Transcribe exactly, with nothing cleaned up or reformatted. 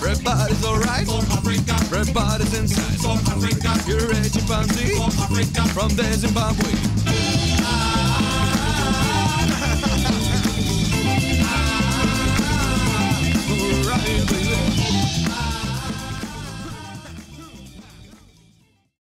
Everybody's alright. Everybody's inside. You're a chimpanzee from the Zimbabwe.